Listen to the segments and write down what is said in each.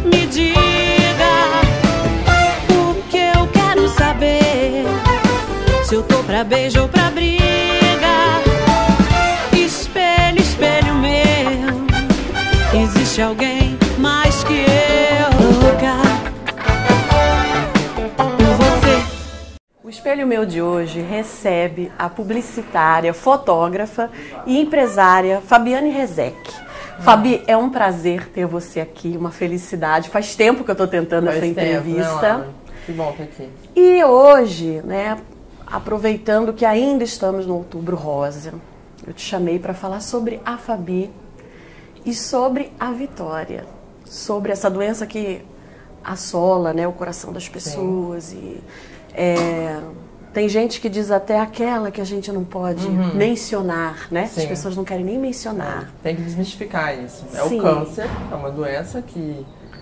Me diga o que eu quero saber. Se eu tô pra beijo ou pra briga. Espelho, espelho meu, existe alguém mais que eu louca por você. O Espelho Meu de hoje recebe a publicitária, fotógrafa e empresária Fabiane Rezec. Fabi, é um prazer ter você aqui, uma felicidade. Faz tempo que eu estou tentando essa entrevista. Que bom estar aqui. E hoje, né, aproveitando que ainda estamos no Outubro Rosa, eu te chamei para falar sobre a Fabi e sobre a Vitória, sobre essa doença que assola, né, o coração das pessoas. Sim. Tem gente que diz até aquela que a gente não pode mencionar, né? Sim. As pessoas não querem nem mencionar. Tem que desmistificar isso. Sim. O câncer é uma doença que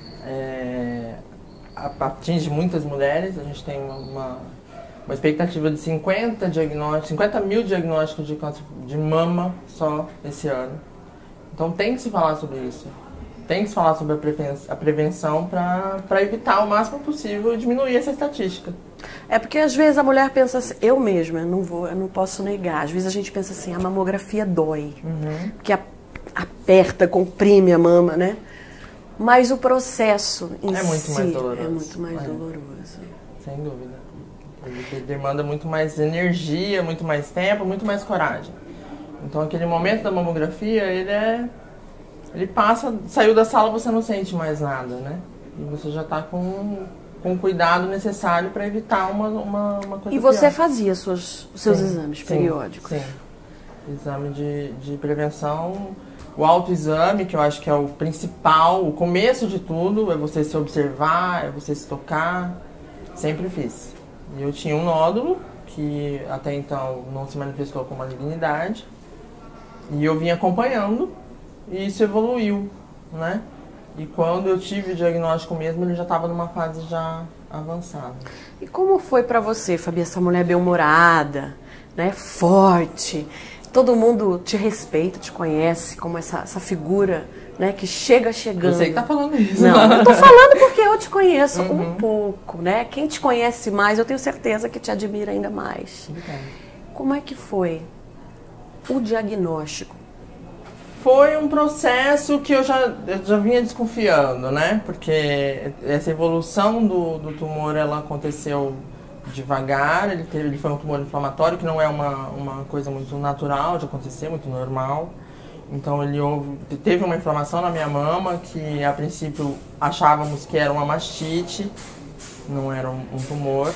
atinge muitas mulheres. A gente tem uma expectativa de 50 mil diagnósticos de câncer de mama só esse ano. Então tem que se falar sobre isso. Tem que se falar sobre a prevenção para evitar o máximo possível e diminuir essa estatística. É porque às vezes a mulher pensa assim, eu mesma, eu não posso negar. Às vezes a gente pensa assim, a mamografia dói, porque aperta, comprime a mama, né? Mas o processo em si é muito mais doloroso. Sem dúvida. Ele demanda muito mais energia, muito mais tempo, muito mais coragem. Então aquele momento da mamografia, ele passa, saiu da sala, você não sente mais nada, né? E você já está com o cuidado necessário para evitar uma coisa. E você pior. Fazia os seus exames periódicos? Sim. Exame de prevenção, o autoexame, que eu acho que é o principal, o começo de tudo, é você se observar, é você se tocar. Sempre fiz. E eu tinha um nódulo, que até então não se manifestou com malignidade. E eu vim acompanhando, e isso evoluiu, né? E quando eu tive o diagnóstico mesmo, ele já estava numa fase já avançada. E como foi para você, Fabi, essa mulher bem-humorada, né, forte? Todo mundo te respeita, te conhece como essa figura, né, que chegando. Você que tá falando isso. Não, eu tô falando porque eu te conheço um pouco, né? Quem te conhece mais, eu tenho certeza que te admira ainda mais. Como é que foi o diagnóstico? Foi um processo que eu já vinha desconfiando, né? Porque essa evolução do tumor, ela aconteceu devagar. Ele foi um tumor inflamatório, que não é uma coisa muito natural de acontecer, muito normal. Então teve uma inflamação na minha mama, que a princípio achávamos que era uma mastite, não era um tumor.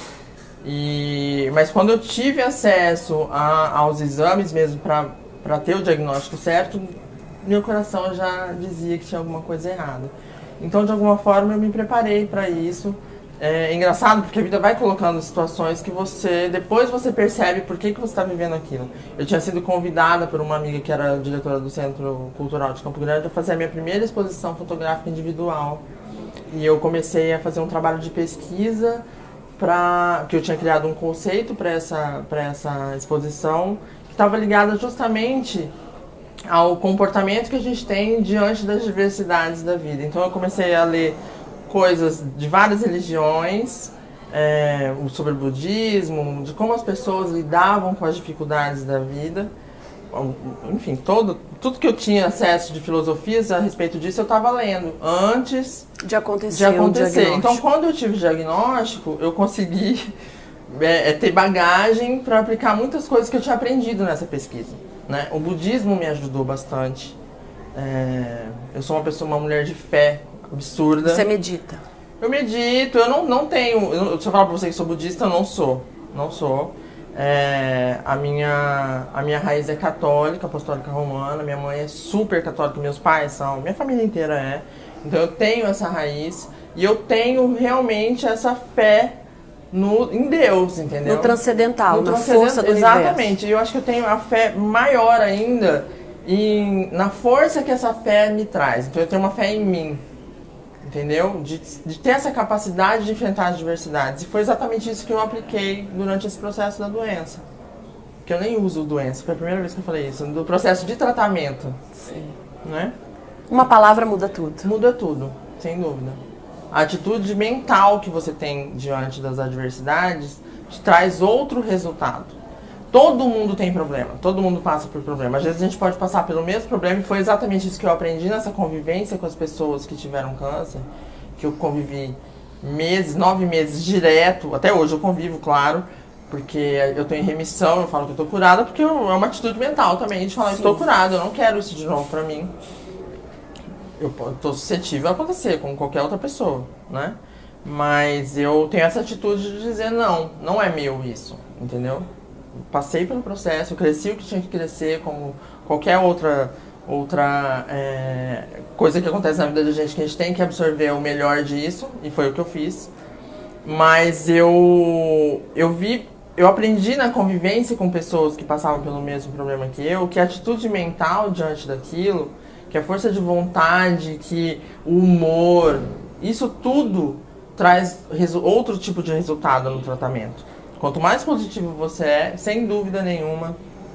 Mas quando eu tive acesso aos exames mesmo para ter o diagnóstico certo, meu coração já dizia que tinha alguma coisa errada. Então, de alguma forma, eu me preparei para isso. É engraçado porque a vida vai colocando situações que depois você percebe por que você está vivendo aquilo. Eu tinha sido convidada por uma amiga que era diretora do Centro Cultural de Campo Grande a fazer a minha primeira exposição fotográfica individual. E eu comecei a fazer um trabalho de pesquisa que eu tinha criado um conceito para essa exposição que estava ligada justamente ao comportamento que a gente tem diante das diversidades da vida. Então eu comecei a ler coisas de várias religiões, sobre o budismo, de como as pessoas lidavam com as dificuldades da vida. Enfim, tudo que eu tinha acesso de filosofias a respeito disso eu estava lendo antes de acontecer. Então, quando eu tive o diagnóstico, eu consegui ter bagagem para aplicar muitas coisas que eu tinha aprendido nessa pesquisa, né? O budismo me ajudou bastante. Eu sou uma mulher de fé absurda. Você medita? Eu medito, eu não tenho... Se eu falar pra você que sou budista, eu não sou. Não sou. A minha raiz é católica, apostólica romana. Minha mãe é super católica, meus pais são. Minha família inteira é. Então eu tenho essa raiz. E eu tenho realmente essa fé em Deus, entendeu? No transcendental, na força do universo. Exatamente. E eu acho que eu tenho a fé maior ainda na força que essa fé me traz. Então eu tenho uma fé em mim. Entendeu? De ter essa capacidade de enfrentar as diversidades. E foi exatamente isso que eu apliquei durante esse processo da doença. Que eu nem uso doença, foi a primeira vez que eu falei isso. Do processo de tratamento. Sim. Né? Uma palavra muda tudo. Muda tudo, sem dúvida. A atitude mental que você tem diante das adversidades te traz outro resultado. Todo mundo tem problema, todo mundo passa por problema. Às vezes a gente pode passar pelo mesmo problema, e foi exatamente isso que eu aprendi nessa convivência com as pessoas que tiveram câncer, que eu convivi meses, 9 meses direto, até hoje eu convivo, claro, porque eu tô em remissão, eu falo que eu tô curada, porque é uma atitude mental também, de falar, estou curada, eu não quero isso de novo pra mim. Eu tô suscetível a acontecer com qualquer outra pessoa, né? Mas eu tenho essa atitude de dizer, não é meu isso, entendeu? Passei pelo processo, eu cresci o que tinha que crescer, como qualquer outra coisa que acontece na vida da gente, que a gente tem que absorver o melhor disso, e foi o que eu fiz. Mas eu aprendi na convivência com pessoas que passavam pelo mesmo problema que eu, que a atitude mental diante daquilo, que a força de vontade, que o humor, isso tudo traz outro tipo de resultado no tratamento. Quanto mais positivo você é, sem dúvida nenhuma,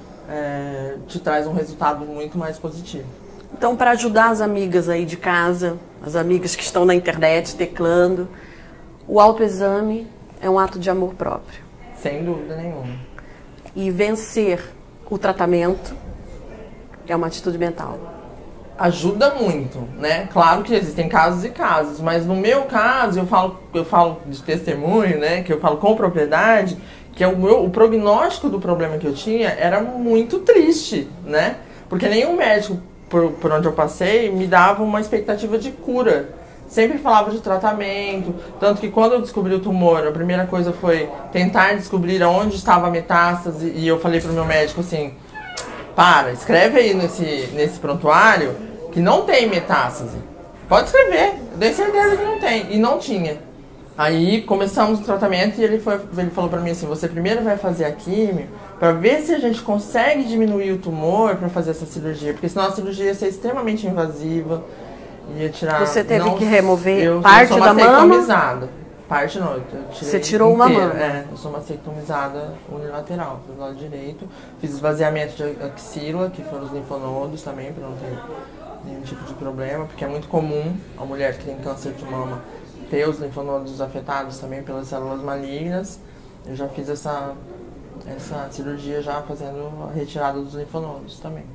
te traz um resultado muito mais positivo. Então, para ajudar as amigas aí de casa, as amigas que estão na internet teclando, o autoexame é um ato de amor próprio. Sem dúvida nenhuma. E vencer o tratamento é uma atitude mental. Ajuda muito, né? Claro que existem casos e casos, mas no meu caso, eu falo de testemunho, né? Que eu falo com propriedade, que o prognóstico do problema que eu tinha era muito triste, né? Porque nenhum médico por onde eu passei me dava uma expectativa de cura. Sempre falava de tratamento, tanto que quando eu descobri o tumor, a primeira coisa foi tentar descobrir onde estava a metástase, e eu falei pro meu médico assim, escreve aí nesse prontuário que não tem metástase. Pode escrever, eu dei certeza que não tem, e não tinha. Aí começamos o tratamento e ele falou pra mim assim, você primeiro vai fazer a químio pra ver se a gente consegue diminuir o tumor pra fazer essa cirurgia, porque senão a cirurgia ia ser extremamente invasiva, ia tirar... Você teve que remover parte da mama? Mastectomizada. Parte não, eu tirei. Você tirou uma inteira. mama? Eu sou mastectomizada unilateral, do lado direito. Fiz esvaziamento de axila, que foram os linfonodos também, pra não ter nenhum tipo de problema, porque é muito comum a mulher que tem câncer de mama ter os linfonodos afetados também pelas células malignas. Eu já fiz essa cirurgia já fazendo a retirada dos linfonodos também.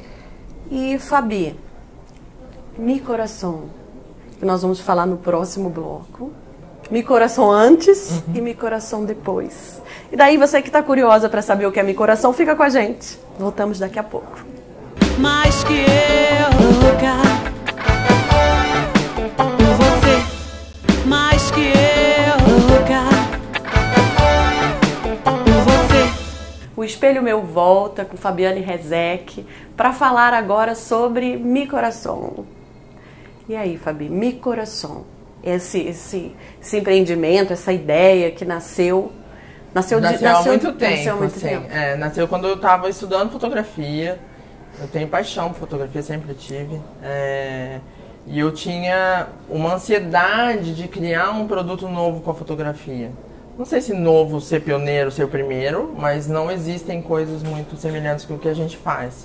E Fabi, Mi Coração, que nós vamos falar no próximo bloco. Mi Coração antes e Mi Coração depois. E daí você que está curiosa para saber o que é Mi Coração, fica com a gente. Voltamos daqui a pouco. Mais que eu louca por você, mais que eu louca por você. O Espelho Meu volta com Fabiane Rezec para falar agora sobre Mi Coração. E aí, Fabi, Mi Coração, esse empreendimento, essa ideia que nasceu há muito tempo. Nasceu quando eu estava estudando fotografia. Eu tenho paixão por fotografia, sempre tive. E eu tinha uma ansiedade de criar um produto novo com a fotografia. Não sei se novo, ser pioneiro, ser o primeiro, mas não existem coisas muito semelhantes com o que a gente faz.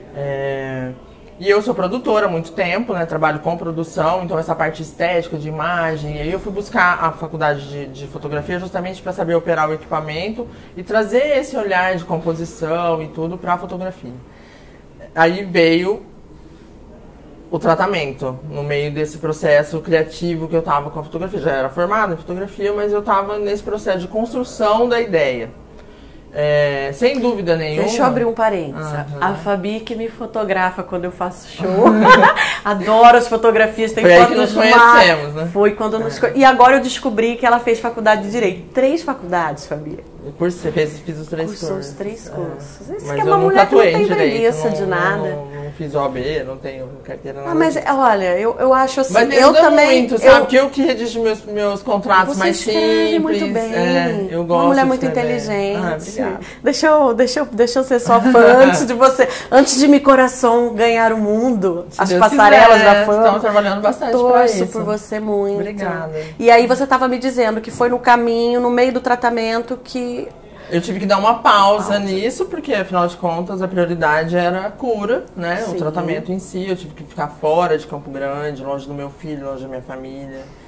E eu sou produtora há muito tempo, né? Trabalho com produção, então essa parte estética, de imagem. E aí eu fui buscar a faculdade de fotografia justamente para saber operar o equipamento e trazer esse olhar de composição e tudo para a fotografia. Aí veio o tratamento, no meio desse processo criativo que eu estava com a fotografia. Já era formada em fotografia, mas eu estava nesse processo de construção da ideia. Sem dúvida nenhuma. Deixa eu abrir um parênteses. A Fabi que me fotografa quando eu faço show. Adoro as fotografias. Tem foi fotos aí que nos conhecemos, né? Foi quando nos conhecemos. E agora eu descobri que ela fez faculdade de Direito. 3 faculdades, Fabi. Fiz os 3 cursos. Os 3 cursos. Isso mas que é uma mulher que não tem preguiça de nada. Não fiz OAB, não tenho carteira nada. Mas olha, eu acho assim. Mas eu também. Muito, sabe? Que eu que redijo meus contratos você mais simples. Muito bem. Eu gosto. Uma mulher muito inteligente. Deixa eu ser sua fã antes de você. Antes de Mi Coração ganhar o mundo, as passarelas da fama. Estamos trabalhando bastante para isso. Torço por você muito. Obrigada. E aí você estava me dizendo que foi no caminho, no meio do tratamento, que eu tive que dar uma pausa nisso, porque afinal de contas a prioridade era a cura, né? Sim. O tratamento em si. Eu tive que ficar fora de Campo Grande, longe do meu filho, longe da minha família.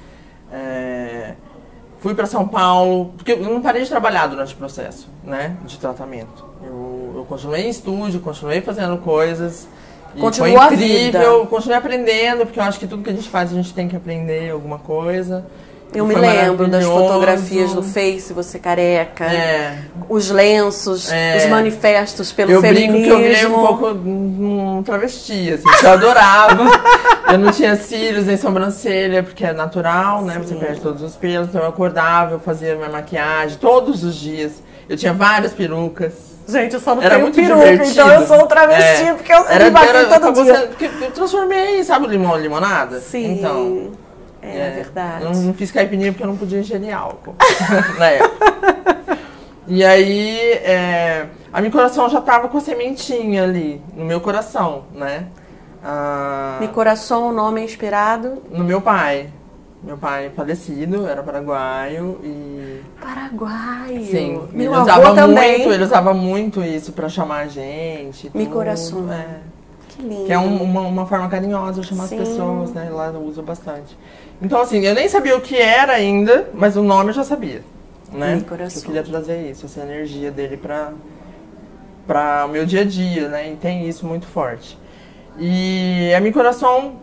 Fui para São Paulo, porque eu não parei de trabalhar durante o processo, né, de tratamento. Eu continuei em estúdio, continuei fazendo coisas. Continua foi incrível, continuei aprendendo, porque eu acho que tudo que a gente faz, a gente tem que aprender alguma coisa. Eu me lembro das fotografias do Face, você careca, os lenços, os manifestos pelo feminismo. Eu brinco que eu virei um pouco um travesti, assim, que eu adorava. Eu não tinha cílios nem sobrancelha, porque é natural, né? Sim. Você perde todos os pelos. Então eu acordava, eu fazia minha maquiagem todos os dias. Eu tinha várias perucas. Gente, eu só não tenho peruca, divertido. Então eu sou um travesti, porque eu me maquio todo dia. Porque eu transformei, sabe o limão em limonada? Sim. Então... É verdade. Eu não fiz caipirinha porque eu não podia ingerir álcool na época. E aí, a meu coração já tava com a sementinha ali, no meu coração, né? Meu coração, o nome é inspirado? No meu pai. Meu pai falecido, era paraguaio e... Paraguaio? Sim. Meu avô também. Ele usava muito isso pra chamar a gente. Meu coração. Que lindo. Que é uma forma carinhosa de chamar as pessoas, né? Lá eu uso bastante. Então, assim, eu nem sabia o que era ainda, mas o nome eu já sabia, né? Meu coração. Eu queria trazer isso, essa energia dele pra o meu dia a dia, né? E tem isso muito forte. E a Meu Coração,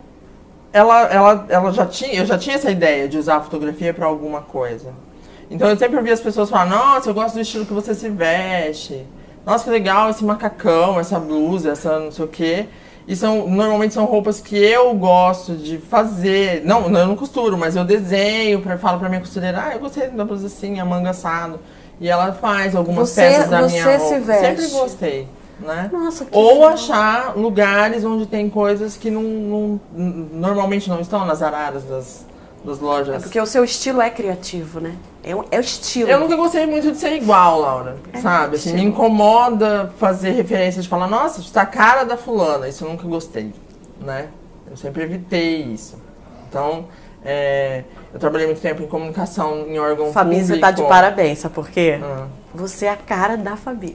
eu já tinha essa ideia de usar a fotografia pra alguma coisa. Então eu sempre ouvia as pessoas falar, nossa, eu gosto do estilo que você se veste. Nossa, que legal esse macacão, essa blusa, essa não sei o quê. E normalmente são roupas que eu gosto de fazer. Não, eu não costuro, mas eu desenho, falo pra minha costureira, eu gostei da blusa assim, a manga assado. E ela faz algumas peças da minha roupa. Você se veste. Sempre gostei, né? Nossa, que Ou legal. achar lugares onde tem coisas que normalmente não estão nas araras das lojas. É porque o seu estilo é criativo, né? É o estilo. Eu nunca gostei muito de ser igual, Laura, sabe? Assim, me incomoda fazer referência de falar, nossa, isso tá a cara da fulana. Isso eu nunca gostei, né? Eu sempre evitei isso. Então, eu trabalhei muito tempo em comunicação, em órgão Fabi, público. você tá de parabéns, sabe por quê? Você é a cara da Fabi.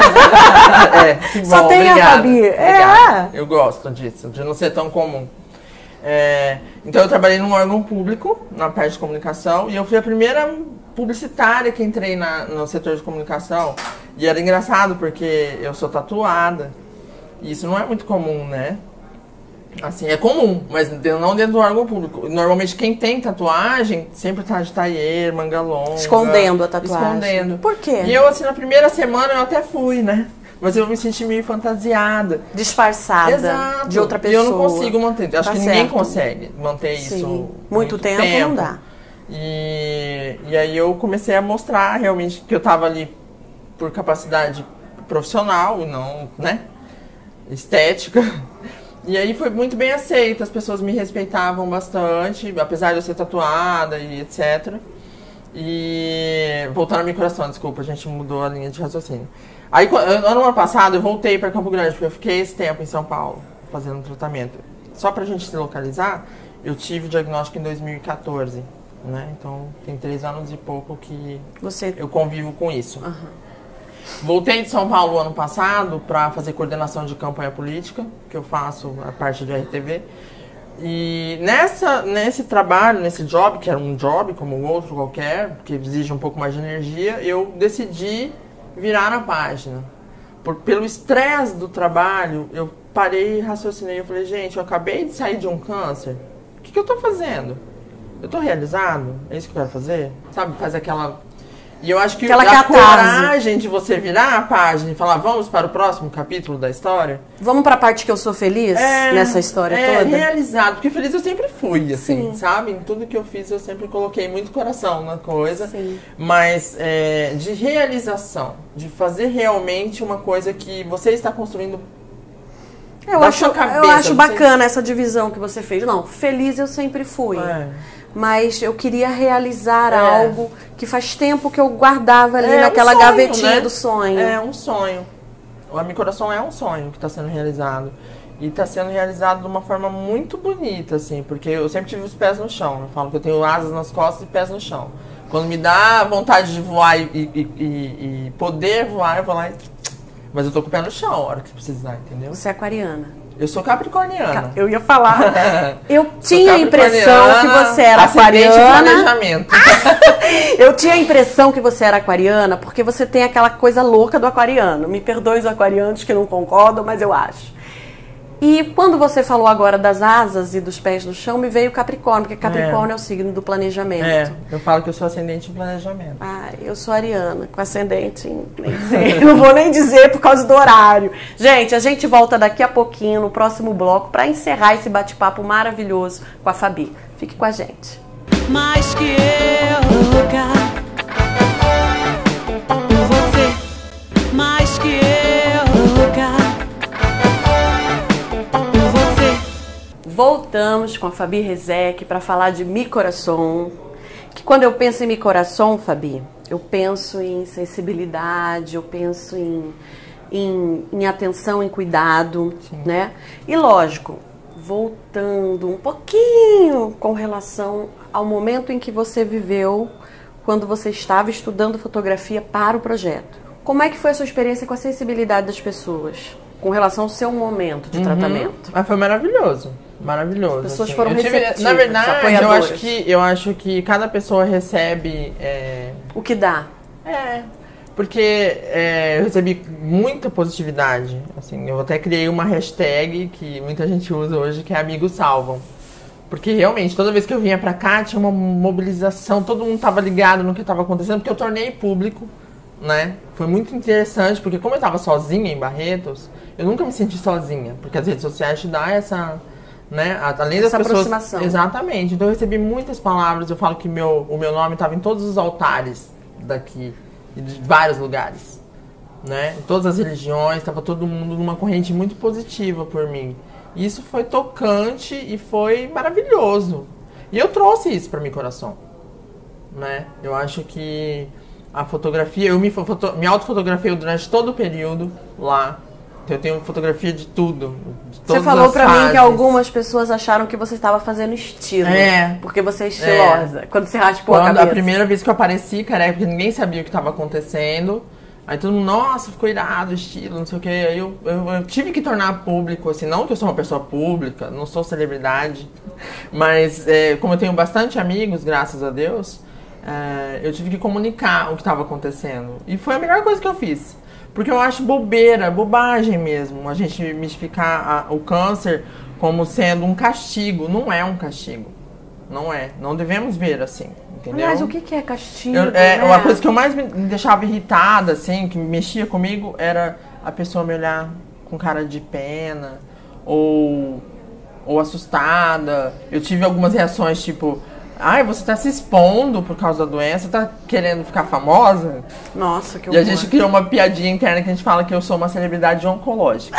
Que bom, só tem obrigada, a Fabi. obrigada. Eu gosto disso, de não ser tão comum. Então eu trabalhei num órgão público, na parte de comunicação, e eu fui a primeira publicitária que entrei no setor de comunicação. E era engraçado porque eu sou tatuada, e isso não é muito comum, né? Assim, é comum, mas não dentro do órgão público. Normalmente quem tem tatuagem sempre tá de tailleur, manga longa. Escondendo a tatuagem. Escondendo. Por quê? E eu, assim, na primeira semana eu até fui, né? Mas eu me senti meio fantasiada. Disfarçada. Exato. De outra pessoa. E eu não consigo manter. Acho que ninguém consegue manter isso. Muito tempo não dá. E aí eu comecei a mostrar realmente que eu tava ali por capacidade profissional e não, né, estética. E aí foi muito bem aceito, as pessoas me respeitavam bastante, apesar de eu ser tatuada e etc. E voltando ao Meu Coração, desculpa, a gente mudou a linha de raciocínio. Aí, ano passado, eu voltei para Campo Grande, porque eu fiquei esse tempo em São Paulo, fazendo tratamento. Só pra gente se localizar, eu tive o diagnóstico em 2014, né? Então, tem 3 anos e pouco que eu convivo com isso. Voltei de São Paulo ano passado para fazer coordenação de campanha política, que eu faço a parte de RTV. E nesse trabalho, nesse job, que era um job como o outro qualquer, que exige um pouco mais de energia, eu decidi virar a página. Pelo estresse do trabalho, eu parei e raciocinei. Eu falei, gente, eu acabei de sair de um câncer. O que eu tô fazendo? Eu tô realizado? É isso que eu quero fazer? Sabe, faz aquela... E eu acho que a coragem de você virar a página e falar, vamos para o próximo capítulo da história. Vamos para a parte que eu sou feliz nessa história toda? Realizado, porque feliz eu sempre fui, assim, sabe? Em tudo que eu fiz eu sempre coloquei muito coração na coisa. Sim. Mas de realização, de fazer realmente uma coisa que você está construindo. Eu acho bacana essa divisão que você fez. Não, feliz eu sempre fui. Mas eu queria realizar algo que faz tempo que eu guardava ali naquela sonho, gavetinha, né? Do sonho. É um sonho. O Meu Coração é um sonho que está sendo realizado. E está sendo realizado de uma forma muito bonita, assim, porque eu sempre tive os pés no chão. Eu falo que eu tenho asas nas costas e pés no chão. Quando me dá vontade de voar e poder voar, eu vou lá e... Mas eu tô com o pé no chão a hora que precisar, entendeu? Você é aquariana. Eu sou capricorniana. Eu ia falar. Eu Sou tinha a impressão que você era aquariana. Planejamento. Eu tinha a impressão que você era aquariana porque você tem aquela coisa louca do aquariano. Me perdoe os aquarianos que não concordam, mas eu acho. E quando você falou agora das asas e dos pés no chão, me veio Capricórnio, porque Capricórnio é o signo do planejamento. Eu falo que eu sou ascendente em planejamento. Ah, eu sou ariana, com ascendente em... Nem sei, não vou nem dizer por causa do horário. Gente, a gente volta daqui a pouquinho, no próximo bloco, para encerrar esse bate-papo maravilhoso com a Fabi. Fique com a gente. Mais que eu louca por você, mais que eu louca. Voltamos com a Fabi Rezec para falar de Mi Coração. Que quando eu penso em Mi Coração, Fabi, eu penso em sensibilidade, eu penso em atenção, em cuidado, né? E lógico, voltando um pouquinho com relação ao momento em que você viveu quando você estava estudando fotografia para o projeto. Como é que foi a sua experiência com a sensibilidade das pessoas com relação ao seu momento de tratamento? Mas foi maravilhoso. Maravilhoso. As pessoas assim. foram receptivas, na verdade, apoiadoras. eu acho que cada pessoa recebe... O que dá. Porque eu recebi muita positividade. Assim, eu até criei uma hashtag que muita gente usa hoje, que é Amigos Salvam. Porque realmente, toda vez que eu vinha pra cá, tinha uma mobilização, todo mundo tava ligado no que tava acontecendo, porque eu tornei público, né? Foi muito interessante, porque como eu tava sozinha em Barretos, eu nunca me senti sozinha, porque as redes sociais te dão essa... Né? Além das pessoas, aproximação. Exatamente. Então eu recebi muitas palavras. Eu falo que o meu nome estava em todos os altares daqui, de vários lugares, né? Em todas as religiões, estava todo mundo numa corrente muito positiva por mim. E isso foi tocante e foi maravilhoso. E eu trouxe isso para meu coração, né? Eu acho que a fotografia, eu me autofotografei durante todo o período lá. Eu tenho fotografia de tudo. De você falou pra mim que algumas pessoas acharam que você estava fazendo estilo. Porque você é estilosa. Quando você raspou a cabeça. A primeira vez que eu apareci, careca, porque ninguém sabia o que estava acontecendo. Aí todo mundo, nossa, ficou irado, estilo, não sei o que. Aí eu tive que tornar público, assim, não que eu sou uma pessoa pública, não sou celebridade. Mas como eu tenho bastante amigos, graças a Deus, eu tive que comunicar o que estava acontecendo. E foi a melhor coisa que eu fiz. Porque eu acho bobagem mesmo, a gente mistificar o câncer como sendo um castigo. Não é um castigo. Não é. Não devemos ver assim, entendeu? Mas o que é castigo? Uma coisa que eu mais me deixava irritada, assim, que mexia comigo, era a pessoa me olhar com cara de pena ou assustada. Eu tive algumas reações, tipo... Ai, você tá se expondo por causa da doença, tá querendo ficar famosa? Nossa, que horror. E a gente criou uma piadinha interna que a gente fala que eu sou uma celebridade oncológica.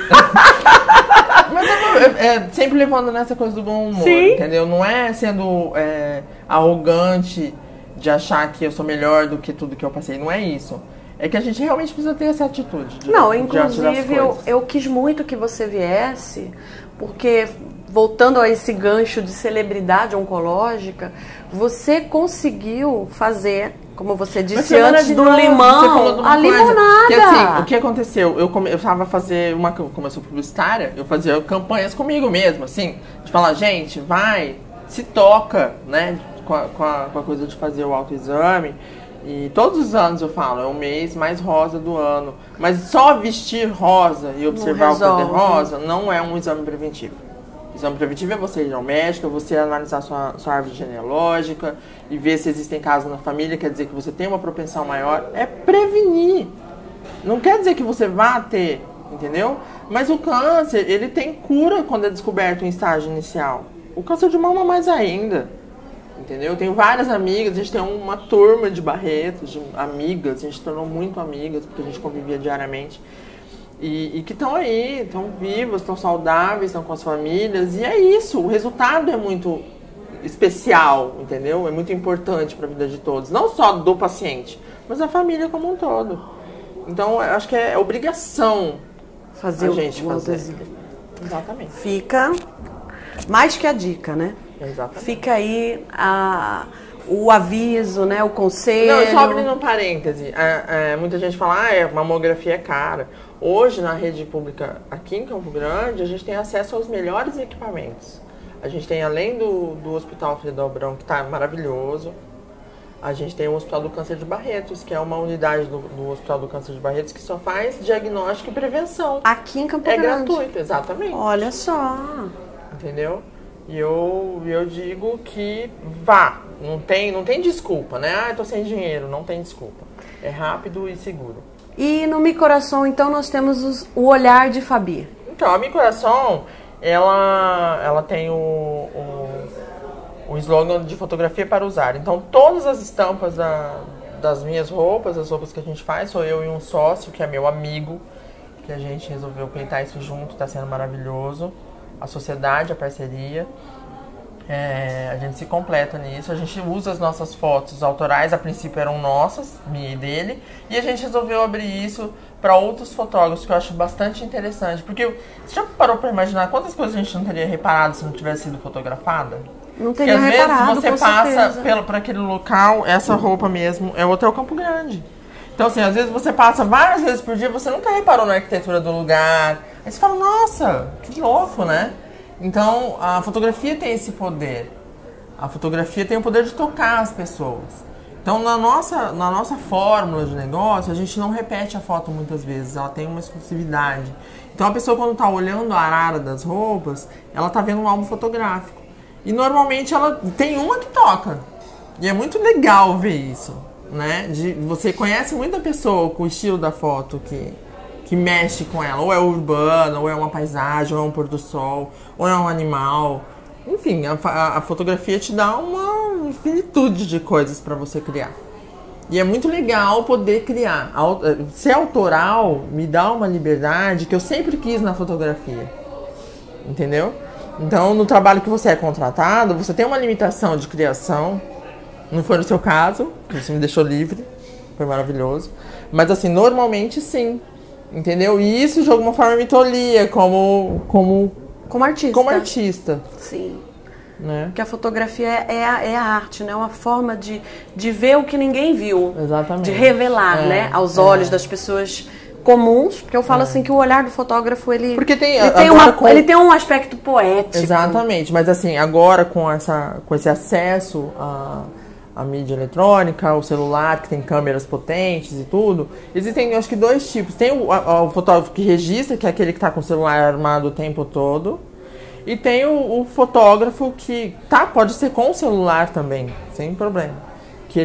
Mas sempre levando nessa coisa do bom humor, entendeu? Não é sendo arrogante de achar que eu sou melhor do que tudo que eu passei, não é isso. É que a gente realmente precisa ter essa atitude. Inclusive eu quis muito que você viesse, porque... Voltando a esse gancho de celebridade oncológica, você conseguiu fazer, como você disse antes, do limão, a limonada. Que, assim, o que aconteceu? Eu estava a fazer como eu sou publicitária, eu fazia campanhas comigo mesmo, assim, de falar, gente, vai, se toca, né, com a coisa de fazer o autoexame. E todos os anos eu falo, é o mês mais rosa do ano. Mas só vestir rosa e observar o cor de rosa não é um exame preventivo. O exame preventivo é você ir ao médico, você analisar sua árvore genealógica e ver se existem casos na família, quer dizer que você tem uma propensão maior. É prevenir. Não quer dizer que você vá ter, entendeu? Mas o câncer, ele tem cura quando é descoberto em estágio inicial. O câncer de mama mais ainda, entendeu? Eu tenho várias amigas, a gente tem uma turma de Barretos, de amigas, a gente se tornou muito amigas, porque a gente convivia diariamente. E que estão aí, estão vivas, estão saudáveis, estão com as famílias. E é isso, o resultado é muito especial, entendeu? É muito importante para a vida de todos. Não só do paciente, mas da família como um todo. Então, eu acho que é obrigação fazer a gente fazer. Exatamente. Fica mais que a dica, né? Exatamente. Fica aí o aviso, né, o conselho. Não, só abrindo um parêntese. Muita gente fala, mamografia é cara. Hoje, na rede pública aqui em Campo Grande, a gente tem acesso aos melhores equipamentos. A gente tem, além do Hospital Frei Dalbrão, que está maravilhoso, a gente tem o Hospital do Câncer de Barretos, que é uma unidade do Hospital do Câncer de Barretos que só faz diagnóstico e prevenção. Aqui em Campo Grande. É gratuito, exatamente. Olha só. Entendeu? E eu digo que vá. Não tem desculpa, né? Ah, eu tô sem dinheiro. Não tem desculpa. É rápido e seguro. E no Mi Coração, então, nós temos o olhar de Fabi. Então, a Mi Coração, ela tem o slogan de fotografia para usar. Então, todas as estampas das minhas roupas, as roupas que a gente faz, sou eu e um sócio, que é meu amigo, que a gente resolveu pintar isso junto, tá sendo maravilhoso. A sociedade, a parceria. A gente se completa nisso, a gente usa as nossas fotos autorais, a princípio eram nossas, minha e dele, e a gente resolveu abrir isso para outros fotógrafos, que eu acho bastante interessante, porque você já parou para imaginar quantas coisas a gente não teria reparado se não tivesse sido fotografada? Não teria Porque às reparado, vezes você com passa certeza. por aquele local, essa roupa mesmo é o Hotel Campo Grande. Então assim, às vezes você passa várias vezes por dia, você nunca reparou na arquitetura do lugar, aí você fala, nossa, que louco, né? Então, a fotografia tem esse poder. A fotografia tem o poder de tocar as pessoas. Então, na nossa fórmula de negócio, a gente não repete a foto muitas vezes. Ela tem uma exclusividade. Então, a pessoa, quando está olhando a arara das roupas, ela está vendo um álbum fotográfico. E, normalmente, ela tem uma que toca. E é muito legal ver isso, né? Você conhece muita pessoa com o estilo da foto que mexe com ela, ou é urbano, ou é uma paisagem, ou é um pôr do sol, ou é um animal. Enfim, a fotografia te dá uma infinitude de coisas para você criar. E é muito legal poder criar. Ser autoral me dá uma liberdade que eu sempre quis na fotografia. Entendeu? Então, no trabalho que você é contratado, você tem uma limitação de criação. Não foi no seu caso, você me deixou livre, foi maravilhoso. Mas assim, normalmente sim. Entendeu? E isso de alguma forma me tolia como artista. Como artista. Sim. Né? Porque a fotografia é a arte, né? Uma forma de ver o que ninguém viu. Exatamente. De revelar, né? Aos olhos das pessoas comuns. Porque eu falo assim que o olhar do fotógrafo, ele tem um aspecto poético. Exatamente. Mas assim, agora com esse acesso a mídia eletrônica, o celular, que tem câmeras potentes e tudo, existem, acho que, dois tipos. Tem o fotógrafo que registra, que é aquele que está com o celular armado o tempo todo, e tem o fotógrafo que pode ser com o celular também, sem problema. Que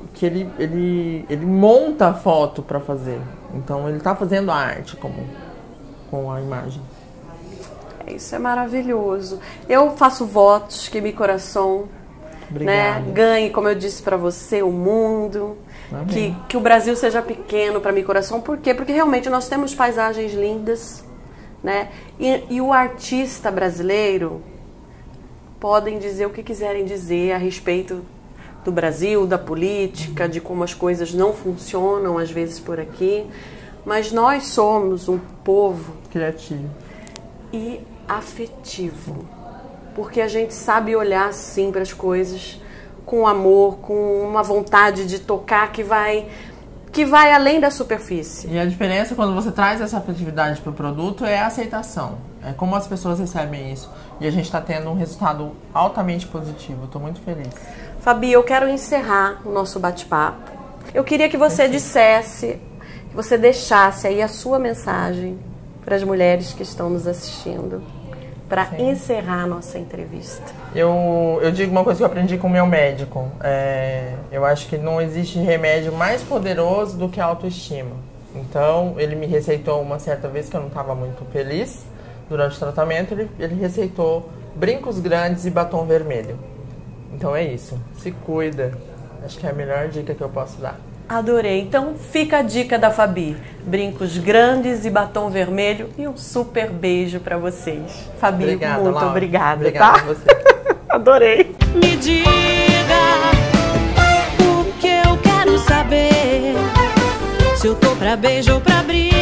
ele monta a foto para fazer. Então, ele está fazendo a arte com a imagem. Isso é maravilhoso. Eu faço votos que Mi Coração... Né? Ganhe, como eu disse para você, o mundo, que o Brasil seja pequeno para Mi Coração. Por quê? Porque realmente nós temos paisagens lindas, né? E o artista brasileiro podem dizer o que quiserem dizer a respeito do Brasil, da política, de como as coisas não funcionam às vezes por aqui, mas nós somos um povo criativo e afetivo. Porque a gente sabe olhar, sim, para as coisas com amor, com uma vontade de tocar que vai além da superfície. E a diferença quando você traz essa afetividade para o produto é a aceitação. É como as pessoas recebem isso. E a gente está tendo um resultado altamente positivo. Estou muito feliz. Fabi, eu quero encerrar o nosso bate-papo. Eu queria que você dissesse, que você deixasse aí a sua mensagem para as mulheres que estão nos assistindo, para encerrar a nossa entrevista. Eu digo uma coisa que eu aprendi com o meu médico. Eu acho que não existe remédio mais poderoso do que a autoestima. Então, ele me receitou uma certa vez que eu não estava muito feliz durante o tratamento, ele receitou brincos grandes e batom vermelho. Então é isso, se cuida. Acho que é a melhor dica que eu posso dar. Adorei. Então fica a dica da Fabi. Brincos grandes e batom vermelho e um super beijo pra vocês. Fabi, obrigada, muito Laura. obrigada, tá? A você. Adorei. Me diga o que eu quero saber. Se eu tô pra beijo ou pra briga.